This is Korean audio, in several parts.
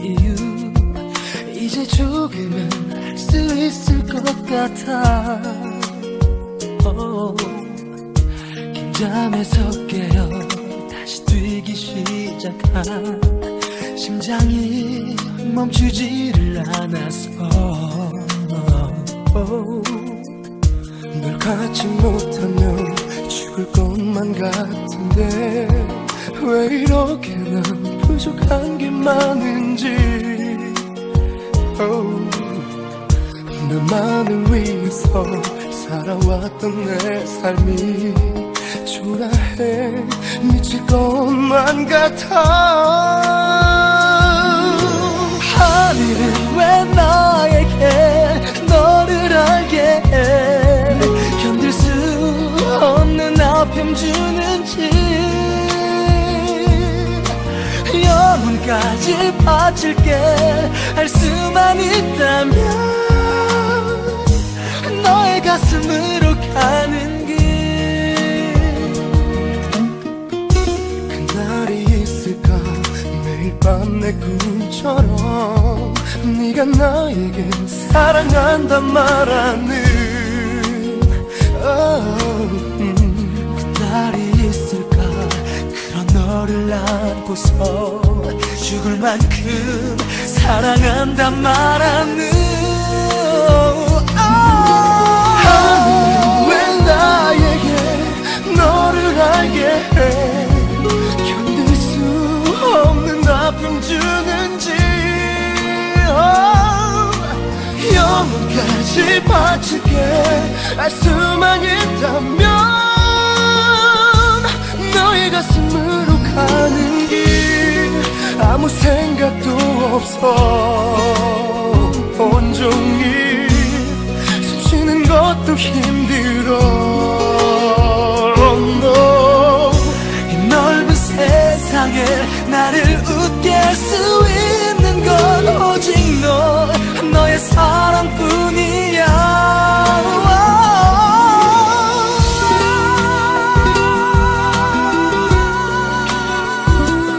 이유 이제 조금은 알 수 있을 것 같아. 긴 잠에서 깨어 다시 뛰기 시작한 심장이 멈추지를 않았어. 널 갖지 못하면 죽을 것만 같은데 왜 이렇게 난 부족한 게 많은지. 너만을 위해서 살아왔던 내 삶이 초라해 미칠 것만 같아. 하늘은 왜 나에게 너를 알게 해 견딜 수 없는 아픔 주는지. 영혼까지 바칠게 할 수만 있다면 너의 가슴으로 가는 길. 그날이 있을까 매일 밤 내 꿈처럼 네가 나에게 사랑한단 말하는 그날이 있을까 그런 너를 안고서 죽을 만큼 사랑한단 말하는. 하늘은 왜 나에게 너를 알게 해 견딜 수 없는 아픔 주는지. 영혼까지 바칠게 알 수만 있다면 너의 가슴으로 가는 길. 아무 생각도 없어 온종일 숨 쉬는 것도 힘들어. No. 이 넓은 세상에 나를 웃게 할 수 있는 건 오직 너의 사랑뿐이야.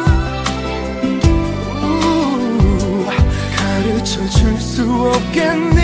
가르쳐줄 수 없겠니.